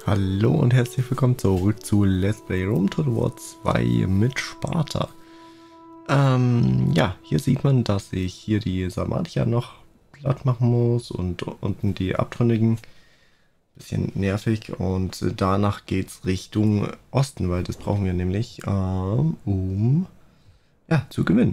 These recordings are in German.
Hallo und herzlich willkommen zurück zu Let's Play Rome Total War 2 mit Sparta. Ja, hier sieht man, dass ich hier die Sarmatier noch platt machen muss und unten die Abtrünnigen. Bisschen nervig und danach geht's Richtung Osten, weil das brauchen wir nämlich, um ja, zu gewinnen.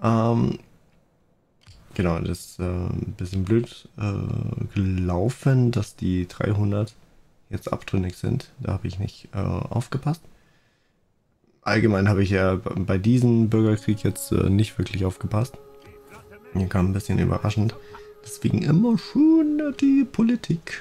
Genau, das ist ein bisschen blöd gelaufen, dass die 300 jetzt abtrünnig sind. Da habe ich nicht aufgepasst. Allgemein habe ich ja bei diesem Bürgerkrieg jetzt nicht wirklich aufgepasst. Hier kam ein bisschen überraschend. Deswegen immer schön die Politik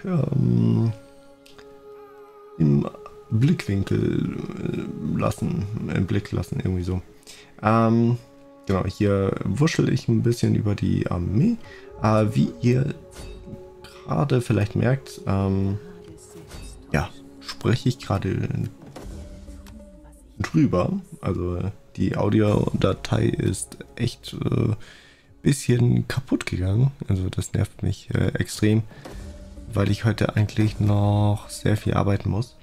im Blickwinkel lassen, im Blick lassen, irgendwie so. Genau, hier wuschel ich ein bisschen über die Armee. Wie ihr gerade vielleicht merkt, ja, spreche ich gerade drüber. Also die Audiodatei ist echt bisschen kaputt gegangen. Also das nervt mich extrem, weil ich heute eigentlich noch sehr viel arbeiten muss.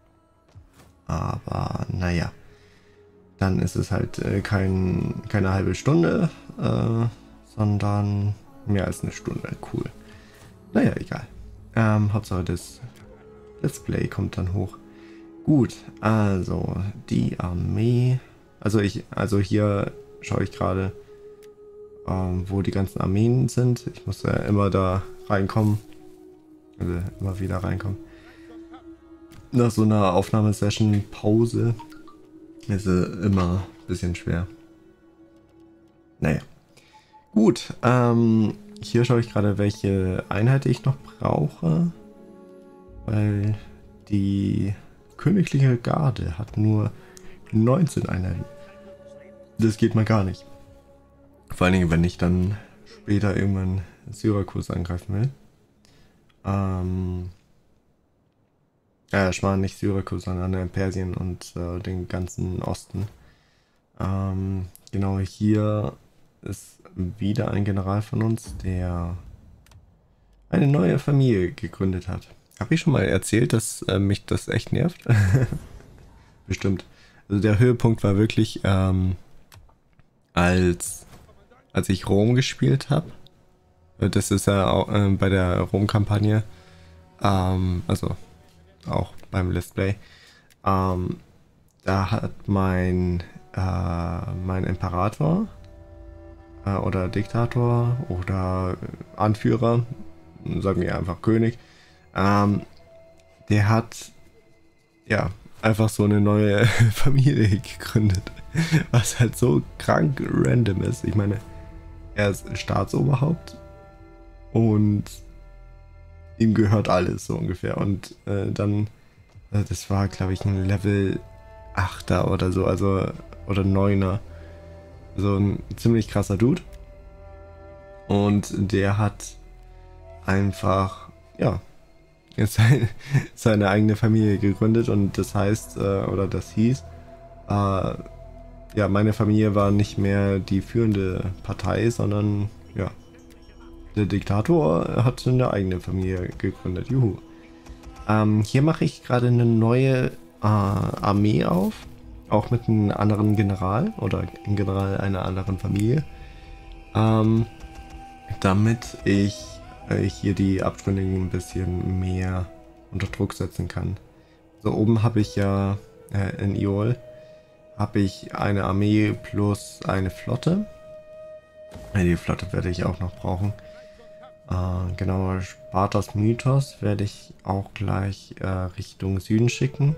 Aber naja, dann ist es halt keine halbe Stunde, sondern mehr als eine Stunde. Cool. Naja, egal. Hauptsache das Let's Play kommt dann hoch. Gut, also die Armee. Also hier schaue ich gerade, wo die ganzen Armeen sind. Ich muss ja immer da reinkommen. Also immer wieder reinkommen. Nach so einer Aufnahmesession Pause ist immer ein bisschen schwer. Naja. Gut, hier schaue ich gerade, welche Einheit ich noch brauche. Weil die königliche Garde hat nur 19 Einheiten. Das geht mal gar nicht. Vor allen Dingen, wenn ich dann später irgendwann Syrakus angreifen will. Ich meine nicht Syrakus, sondern Persien und den ganzen Osten. Genau, hier ist wieder ein General von uns, der eine neue Familie gegründet hat. Habe ich schon mal erzählt, dass mich das echt nervt? Bestimmt. Also der Höhepunkt war wirklich, als ich Rom gespielt habe. Das ist ja auch bei der Rom-Kampagne, also auch beim Let's Play. Da hat mein Imperator oder Diktator oder Anführer, sagen wir einfach König, der hat ja einfach so eine neue Familie gegründet, was halt so krank random ist. Ich meine, er ist Staatsoberhaupt und ihm gehört alles so ungefähr. Und dann, das war glaube ich ein Level 8er oder so, also oder 9er. So ein ziemlich krasser Dude. Und der hat einfach, ja, seine eigene Familie gegründet und das heißt, oder das hieß, ja, meine Familie war nicht mehr die führende Partei, sondern, ja, der Diktator hat eine eigene Familie gegründet. Juhu. Hier mache ich gerade eine neue Armee auf, auch mit einem anderen General oder ein General einer anderen Familie, damit ich hier die Abtrünnigen ein bisschen mehr unter Druck setzen kann. So oben habe ich ja in Iol habe ich eine Armee plus eine Flotte. Die Flotte werde ich auch noch brauchen. Genau, Spartas Mythos werde ich auch gleich Richtung Süden schicken.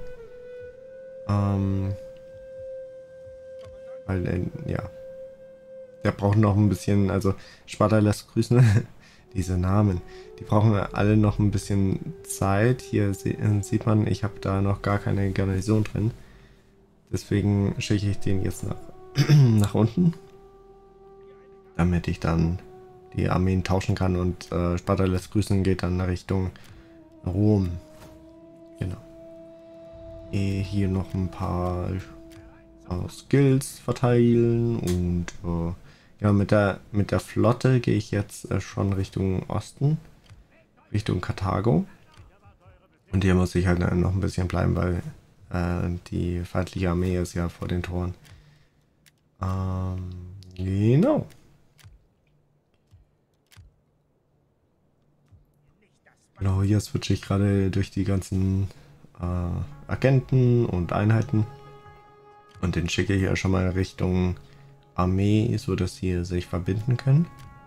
Weil, ja, der braucht noch ein bisschen, also Sparta lässt grüßen. Diese Namen, die brauchen alle noch ein bisschen Zeit. Hier sieht man, ich habe da noch gar keine Garnison drin. Deswegen schicke ich den jetzt nach unten, damit ich dann die Armeen tauschen kann und Sparta lässt grüßen geht dann Richtung Rom. Genau. Hier noch ein paar Skills verteilen und ja, mit der Flotte gehe ich jetzt schon Richtung Osten, Richtung Karthago. Und hier muss ich halt noch ein bisschen bleiben, weil die feindliche Armee ist ja vor den Toren. Genau. Genau, hier switche ich gerade durch die ganzen Agenten und Einheiten. Und den schicke ich ja schon mal Richtung Armee, so dass sie sich verbinden können.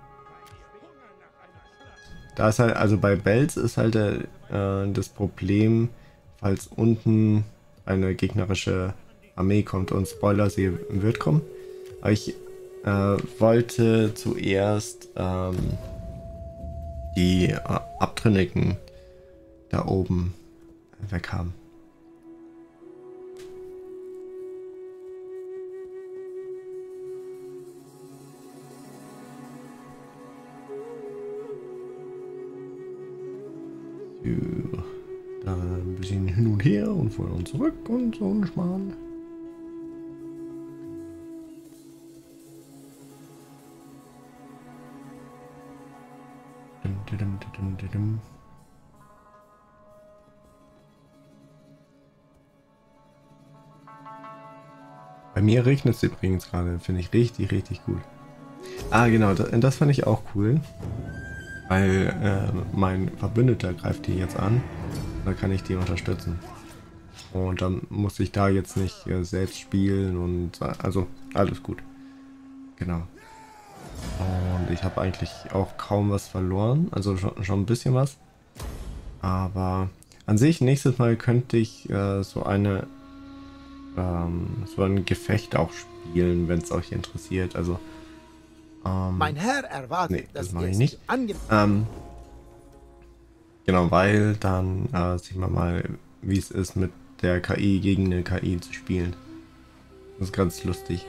Da ist halt, also bei Belz ist halt das Problem, falls unten eine gegnerische Armee kommt, und Spoiler, sie wird kommen. Aber ich wollte zuerst die Abtrünnigen da oben weg haben. So, dann ein bisschen hin und her und vor und zurück und so ein Schmarrn. Bei mir regnet es übrigens gerade, finde ich richtig, richtig gut. Ah, genau, das fand ich auch cool, weil mein Verbündeter greift die jetzt an, da kann ich die unterstützen. Und dann muss ich da jetzt nicht selbst spielen und also alles gut. Genau. Und ich habe eigentlich auch kaum was verloren, also schon ein bisschen was. Aber an sich, nächstes Mal könnte ich so ein Gefecht auch spielen, wenn es euch interessiert. Also mein Herr erwartet, nee, das mache ich nicht. Genau, weil dann sehen wir mal, wie es ist, mit der KI gegen eine KI zu spielen. Das ist ganz lustig.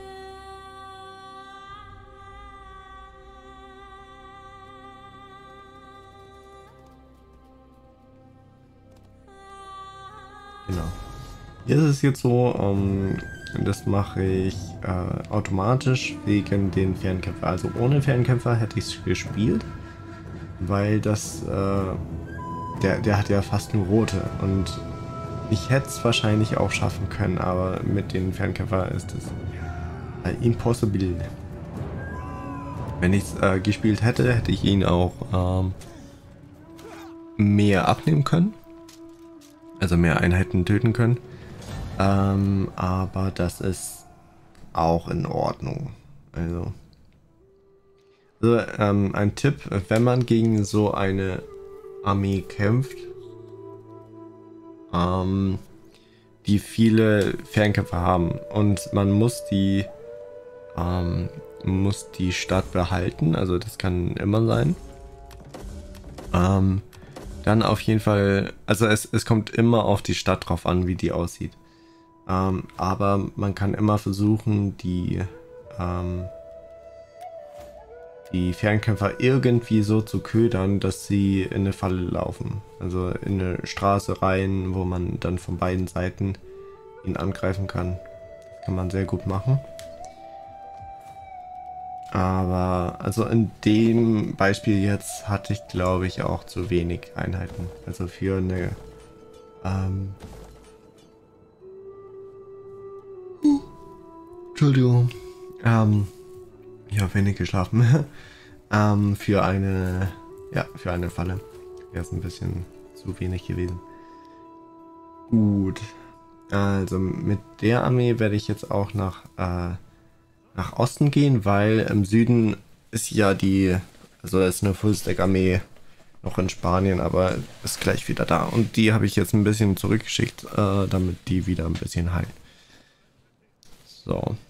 Genau. Hier ist es jetzt so, das mache ich automatisch wegen den Fernkämpfer. Also ohne Fernkämpfer hätte ich es gespielt, weil das, der hat ja fast nur rote und ich hätte es wahrscheinlich auch schaffen können, aber mit den Fernkämpfer ist es impossible. Wenn ich es gespielt hätte, hätte ich ihn auch mehr abnehmen können. Also mehr Einheiten töten können. Aber das ist auch in Ordnung. Also ein Tipp, wenn man gegen so eine Armee kämpft, die viele Fernkämpfer haben und man muss die Stadt behalten, also das kann immer sein. Dann auf jeden Fall, also es kommt immer auf die Stadt drauf an, wie die aussieht. Aber man kann immer versuchen, die Fernkämpfer irgendwie so zu ködern, dass sie in eine Falle laufen. Also in eine Straße rein, wo man dann von beiden Seiten ihn angreifen kann. Das kann man sehr gut machen. Aber also in dem Beispiel jetzt hatte ich, glaube ich, auch zu wenig Einheiten. Also für eine Entschuldigung. Ich habe wenig geschlafen. Für eine Falle wäre es ein bisschen zu wenig gewesen. Gut. Also mit der Armee werde ich jetzt auch nach Osten gehen, weil im Süden ist ja also ist eine Full-Stack-Armee noch in Spanien, aber ist gleich wieder da. Und die habe ich jetzt ein bisschen zurückgeschickt, damit die wieder ein bisschen heilen. So.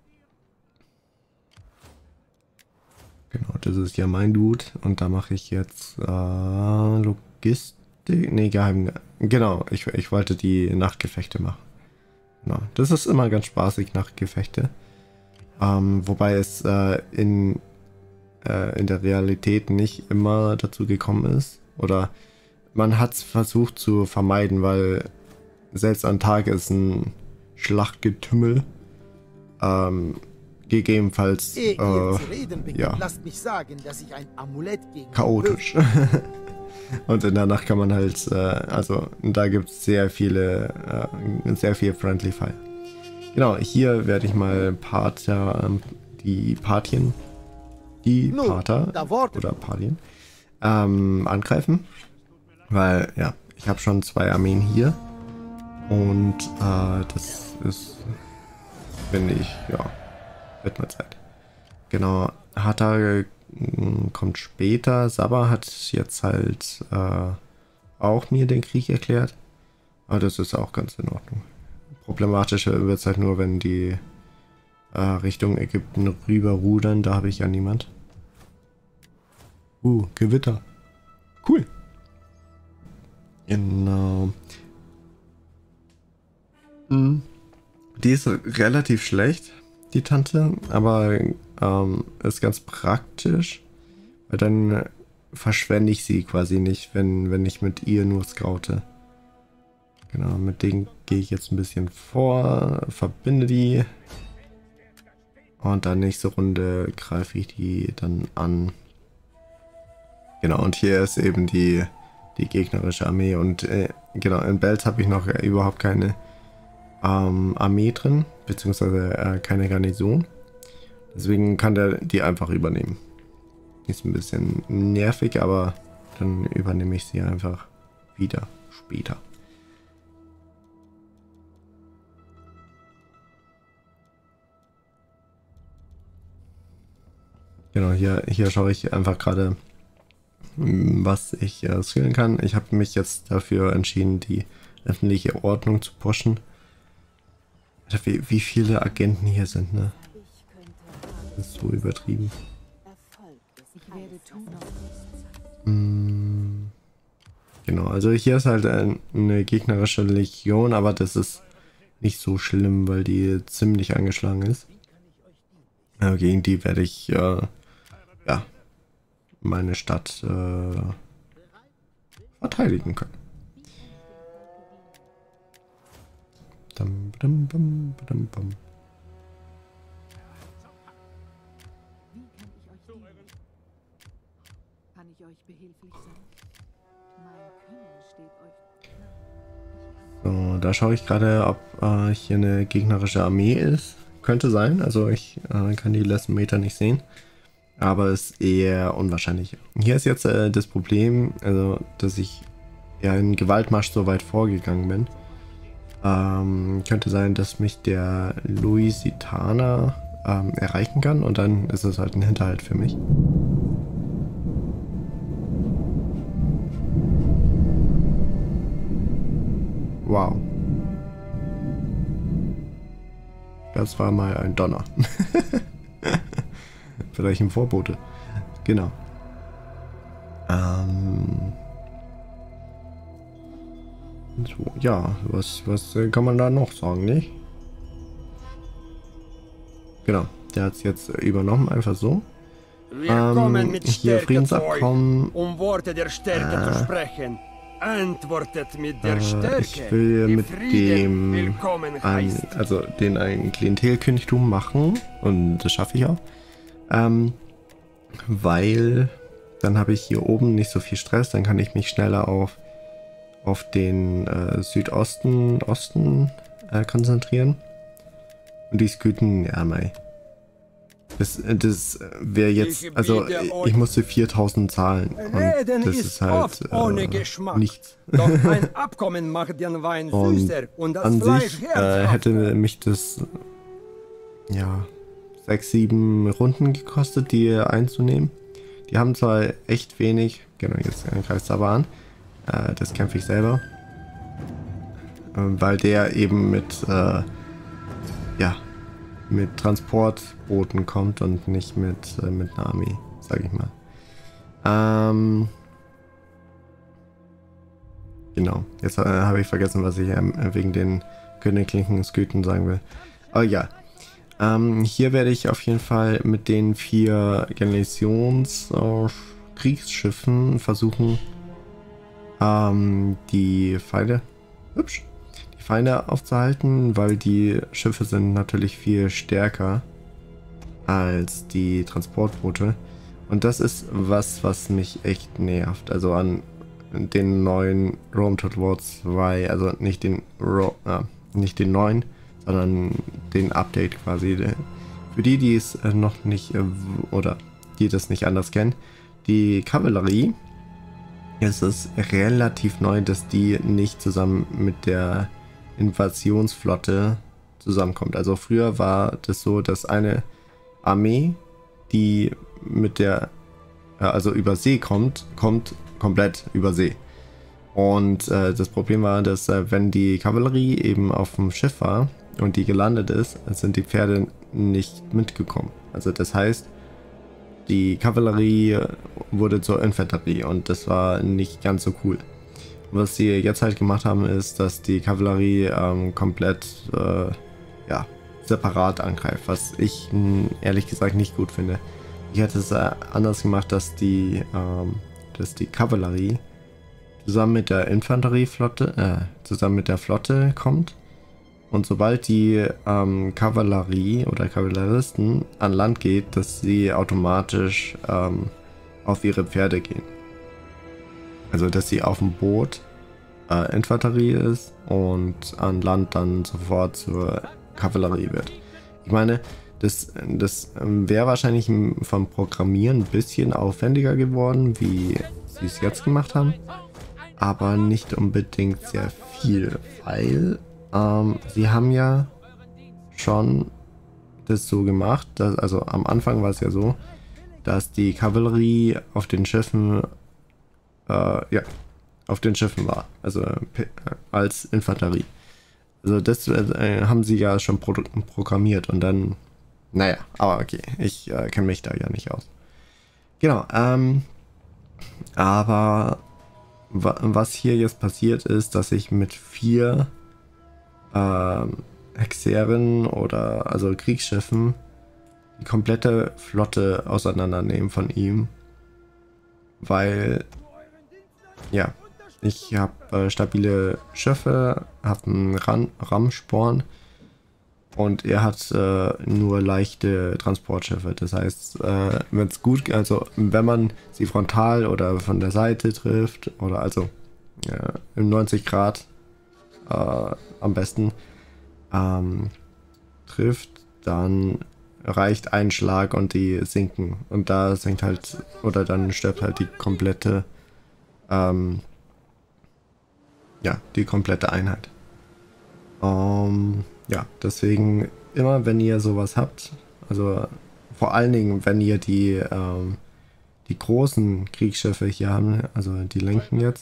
Genau, das ist ja mein Dude. Und da mache ich jetzt Logistik. Nee, Geheim. Genau, ich wollte die Nachtgefechte machen. Genau. Das ist immer ganz spaßig, Nachtgefechte. Wobei es in der Realität nicht immer dazu gekommen ist. Oder man hat es versucht zu vermeiden, weil selbst am Tag ist ein Schlachtgetümmel. gegebenenfalls Ehe ihr zu reden beginnt, ja, lasst mich sagen, dass ich ein Amulett gegen chaotisch. Und in der Nacht kann man halt, also da gibt es sehr viele, sehr viel Friendly Fire. Genau, hier werde ich mal die Pater oder Patien angreifen. Weil, ja, ich habe schon 2 Armeen hier. Und das ist, finde ich, ja, wird mal Zeit. Genau, Hatta kommt später. Saba hat jetzt halt auch mir den Krieg erklärt. Aber das ist auch ganz in Ordnung. Problematischer wird es halt nur, wenn die Richtung Ägypten rüberrudern. Da habe ich ja niemand. Gewitter. Cool. Genau. Die ist relativ schlecht, die Tante, aber ist ganz praktisch, weil dann verschwende ich sie quasi nicht, wenn ich mit ihr nur scoute. Genau, mit denen gehe ich jetzt ein bisschen vor, verbinde die und dann nächste Runde greife ich die dann an. Genau, und hier ist eben die gegnerische Armee und genau, in Belz habe ich noch überhaupt keine Armee drin, beziehungsweise keine Garnison. Deswegen kann der die einfach übernehmen. Ist ein bisschen nervig, aber dann übernehme ich sie einfach wieder später. Genau, hier schaue ich einfach gerade, was ich skillen kann. Ich habe mich jetzt dafür entschieden, die öffentliche Ordnung zu pushen. Wie viele Agenten hier sind, ne? Das ist so übertrieben. Genau, also hier ist halt eine gegnerische Legion, aber das ist nicht so schlimm, weil die ziemlich angeschlagen ist. Gegen die werde ich ja meine Stadt verteidigen können. Dum, dum, dum, dum, dum. Kann ich euch behilflich sein? Mein Können steht euch. So, da schaue ich gerade, ob hier eine gegnerische Armee ist. Könnte sein, also ich kann die letzten Meter nicht sehen. Aber ist eher unwahrscheinlich. Hier ist jetzt das Problem, also dass ich ja in Gewaltmarsch so weit vorgegangen bin. Könnte sein, dass mich der Lusitaner erreichen kann und dann ist es halt ein Hinterhalt für mich. Wow. Das war mal ein Donner. Vielleicht ein Vorbote. Genau. So, ja, was kann man da noch sagen, nicht? Genau, der hat es jetzt übernommen, einfach so. Willkommen mit hier Stärke Friedensabkommen. Worte der Stärke zu sprechen. Antwortet mit der Stärke. Ich will die mit Frieden dem willkommen heißt. ein Klientelkönigtum machen und das schaffe ich auch. Weil dann habe ich hier oben nicht so viel Stress, dann kann ich mich schneller auf den Osten konzentrieren. Und die Sküten, ja, mei. Das wäre jetzt, also ich musste 4000 zahlen und das ist halt nichts. Doch ein Abkommen macht den Wein süßer und das an Fleisch sich herzhafter. hätte mich das ja 6-7 Runden gekostet, die einzunehmen. Die haben zwar echt wenig, genau, jetzt greift es aber an. Das kämpfe ich selber. Weil der eben mit Transportbooten kommt und nicht mit einer Armee, sage ich mal. Genau, jetzt habe ich vergessen, was ich wegen den königlichen Sküten sagen will. Aber ja, hier werde ich auf jeden Fall mit den 4 Garnisons-Kriegsschiffen versuchen, die Feinde aufzuhalten, weil die Schiffe sind natürlich viel stärker als die Transportboote. Und das ist was mich echt nervt. Also an den neuen Rome Total War 2, also nicht den neuen, sondern den Update quasi. Für die es noch nicht oder die das nicht anders kennen, die Kavallerie, es ist relativ neu, dass die nicht zusammen mit der Invasionsflotte zusammenkommt. Also früher war das so, dass eine Armee, die mit der also über See kommt komplett über See. Und das Problem war, dass wenn die Kavallerie eben auf dem Schiff war und die gelandet ist, sind die Pferde nicht mitgekommen. Also das heißt, die Kavallerie wurde zur Infanterie und das war nicht ganz so cool. Was sie jetzt halt gemacht haben, ist, dass die Kavallerie komplett separat angreift, was ich ehrlich gesagt nicht gut finde. Ich hätte es anders gemacht, dass die Kavallerie zusammen mit der Infanterieflotte, zusammen mit der Flotte kommt. Und sobald die Kavallerie oder Kavalleristen an Land geht, dass sie automatisch auf ihre Pferde gehen. Also dass sie auf dem Boot Infanterie ist und an Land dann sofort zur Kavallerie wird. Ich meine, das wäre wahrscheinlich vom Programmieren ein bisschen aufwendiger geworden, wie sie es jetzt gemacht haben. Aber nicht unbedingt sehr viel, weil sie haben ja schon das so gemacht, dass, also am Anfang war es ja so, dass die Kavallerie auf den Schiffen auf den Schiffen war, also als Infanterie. Also das haben sie ja schon programmiert und dann, naja, aber okay, ich kenne mich da ja nicht aus. Genau, aber was hier jetzt passiert ist, dass ich mit 4 Hexeren oder also Kriegsschiffen die komplette Flotte auseinandernehmen von ihm, weil ja, ich habe stabile Schiffe, habe einen Rammsporn und er hat nur leichte Transportschiffe. Das heißt, wenn es gut, also wenn man sie frontal oder von der Seite trifft oder also im 90 Grad am besten trifft, dann reicht ein Schlag und die sinken. Und da sinkt halt, oder dann stirbt halt die komplette die komplette Einheit. Ja, deswegen immer, wenn ihr sowas habt, also vor allen Dingen, wenn ihr die großen Kriegsschiffe hier haben, also die lenken jetzt,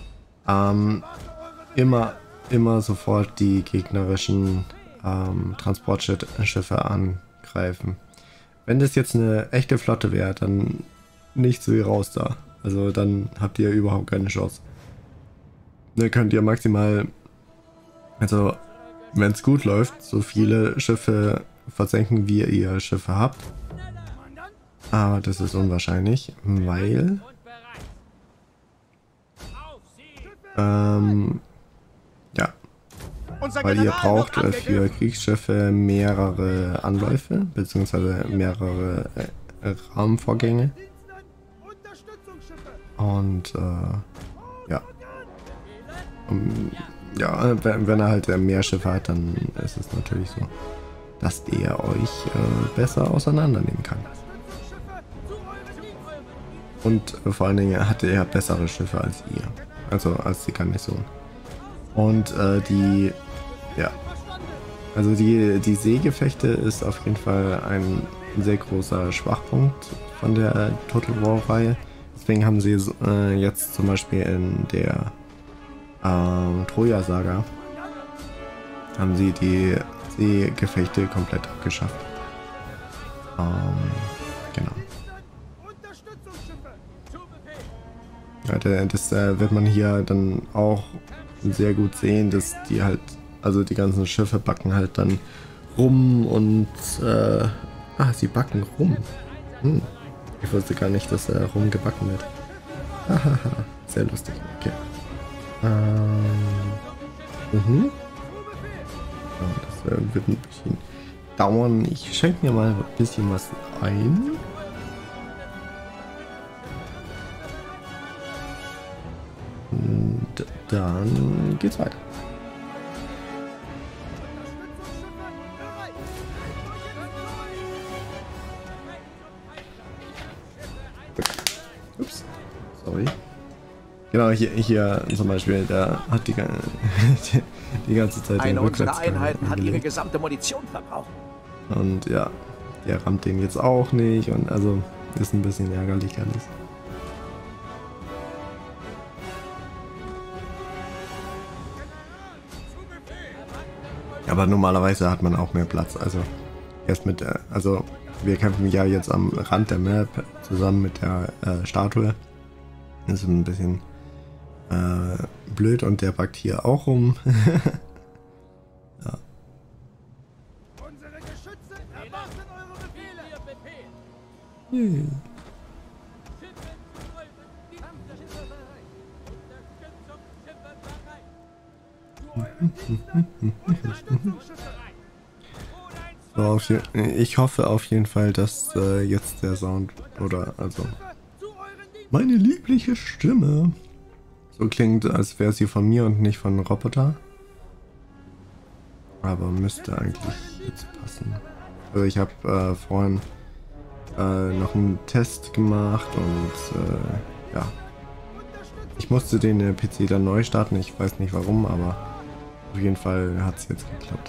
immer sofort die gegnerischen Transportschiffe angreifen. Wenn das jetzt eine echte Flotte wäre, dann nicht so wie raus da. Also dann habt ihr überhaupt keine Chance. Dann könnt ihr maximal, also wenn es gut läuft, so viele Schiffe versenken, wie ihr Schiffe habt. Aber das ist unwahrscheinlich, weil weil ihr braucht für Kriegsschiffe mehrere Anläufe beziehungsweise mehrere Rahmenvorgänge. Und wenn er halt mehr Schiffe hat, dann ist es natürlich so, dass der euch besser auseinandernehmen kann. Und vor allen Dingen hatte er bessere Schiffe als ihr, also als die Garnison. Und die Seegefechte ist auf jeden Fall ein sehr großer Schwachpunkt von der Total War Reihe. Deswegen haben sie jetzt zum Beispiel in der Troja-Saga haben sie die Seegefechte komplett abgeschafft. Genau. Ja, das wird man hier dann auch sehr gut sehen, dass die halt, also die ganzen Schiffe backen halt dann rum und sie backen rum. Ich wusste gar nicht, dass rumgebacken wird. Hahaha, sehr lustig. Okay. Das wird ein bisschen dauern. Ich schenke mir mal ein bisschen was ein. Und dann geht's weiter. Ups, sorry. Genau, hier zum Beispiel, der hat die ganze Zeit den Eine unserer Rückwärtsgang Einheiten hat ihre angelegt. gesamte Munition verbraucht. Und ja, der rammt den jetzt auch nicht und also ist ein bisschen ärgerlich alles. Aber normalerweise hat man auch mehr Platz, also erst mit der, also wir kämpfen ja jetzt am Rand der Map zusammen mit der Statue. Das ist ein bisschen blöd und der backt hier auch rum. Ja. Unsere Geschütze erwarten eure Befehle. Yay. So, ich hoffe auf jeden Fall, dass jetzt der Sound oder also meine liebliche Stimme so klingt, als wäre sie von mir und nicht von Roboter. Aber müsste eigentlich jetzt passen. Also ich habe vorhin noch einen Test gemacht und ja. Ich musste den PC dann neu starten, ich weiß nicht warum, aber auf jeden Fall hat es jetzt geklappt.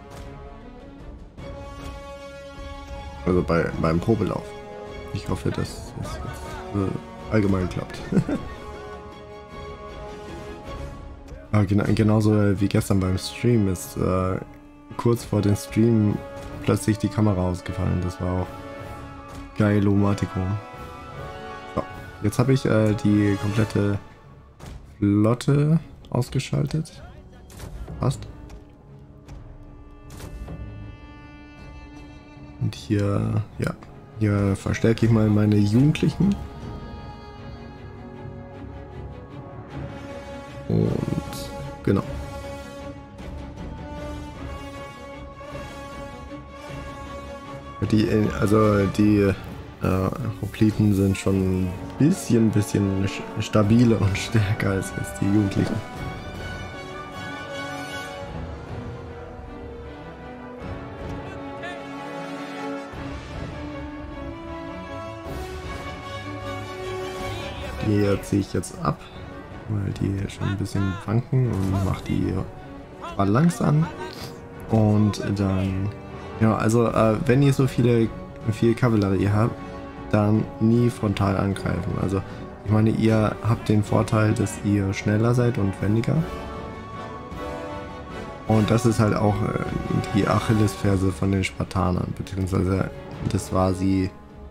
Also beim Probelauf. Ich hoffe, dass es jetzt allgemein klappt. Aber genauso wie gestern beim Stream ist kurz vor dem Stream plötzlich die Kamera ausgefallen. Das war auch geil, Lomatico. So, jetzt habe ich die komplette Flotte ausgeschaltet. Passt. Und hier, ja, hier verstärke ich mal meine Jugendlichen. Und genau. Die Hopliten sind schon ein bisschen stabiler und stärker als jetzt die Jugendlichen. Die ziehe ich jetzt ab, weil die schon ein bisschen wanken und mache die Balance an. Und dann, ja, also wenn ihr so viel Kavallerie habt, dann nie frontal angreifen. Also ich meine, ihr habt den Vorteil, dass ihr schneller seid und wendiger. Und das ist halt auch die Achillesferse von den Spartanern, beziehungsweise das war sie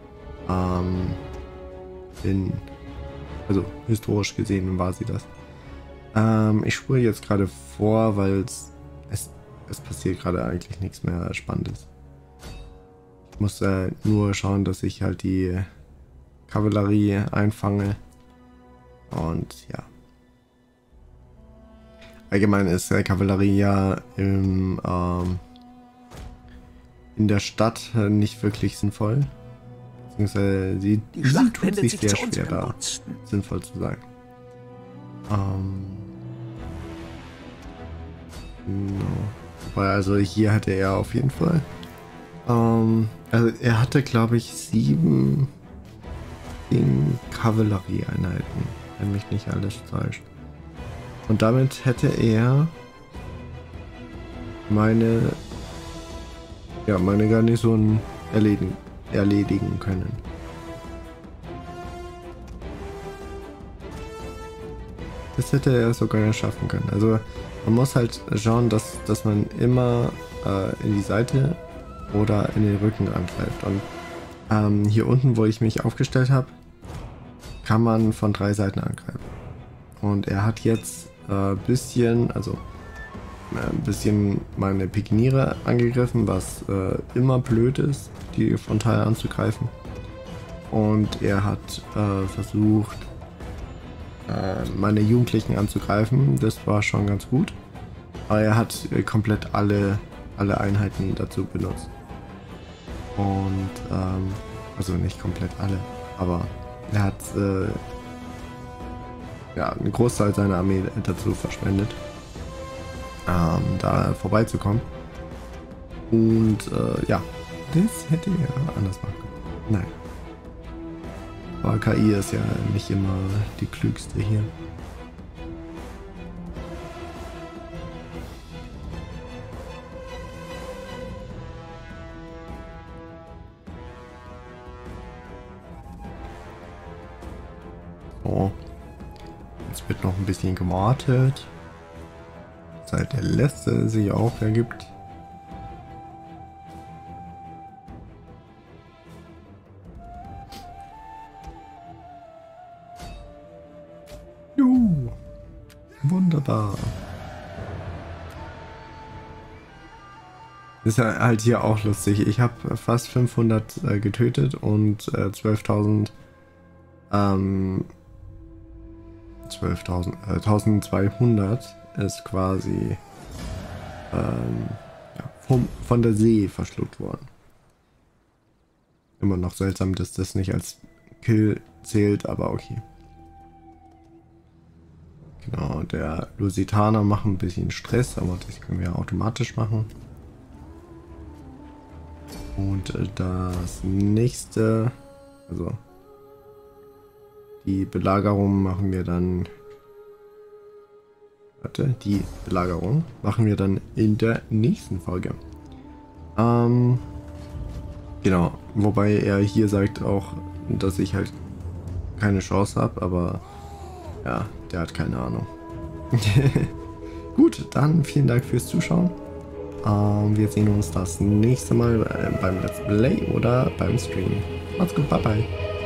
also historisch gesehen war sie das. Ich spule jetzt gerade vor, weil es passiert gerade eigentlich nichts mehr Spannendes. Ich muss nur schauen, dass ich halt die Kavallerie einfange. Und ja. Allgemein ist Kavallerie ja in der Stadt nicht wirklich sinnvoll. Beziehungsweise sie tut sich sehr schwer da, sinnvoll zu sein. No. Weil also hier hatte er auf jeden Fall. Also er hatte, glaube ich, 7 Kavallerieeinheiten, wenn mich nicht alles täuscht. Und damit hätte er meine Garnison erledigen können. Das hätte er sogar schaffen können. Also man muss halt schauen, dass man immer in die Seite oder in den Rücken angreift. Und hier unten, wo ich mich aufgestellt habe, kann man von 3 Seiten angreifen. Und er hat jetzt ein bisschen meine Pikiniere angegriffen, was immer blöd ist, die frontal anzugreifen. Und er hat versucht, meine Jugendlichen anzugreifen. Das war schon ganz gut. Aber er hat komplett alle Einheiten dazu benutzt. Und, also nicht komplett alle, aber er hat, ja, einen Großteil seiner Armee dazu verschwendet, da vorbeizukommen. Und, ja, das hätte er anders machen können. Nein. Aber KI ist ja nicht immer die klügste hier. So. Jetzt wird noch ein bisschen gewartet. Seit der letzte sich auch ergibt. Juhu. Wunderbar. Ist ja halt hier auch lustig. Ich habe fast 500 getötet und 12.200 ist quasi ja, von der See verschluckt worden. Immer noch seltsam, dass das nicht als Kill zählt, aber okay. Genau, der Lusitaner macht ein bisschen Stress, aber das können wir automatisch machen. Und das nächste, also die Belagerung machen wir dann, die Belagerung machen wir dann in der nächsten Folge. Genau, wobei er hier sagt auch, dass ich halt keine Chance habe, aber ja, der hat keine Ahnung. Gut, dann vielen Dank fürs Zuschauen. Wir sehen uns das nächste Mal beim Let's Play oder beim Stream. Macht's gut, bye bye.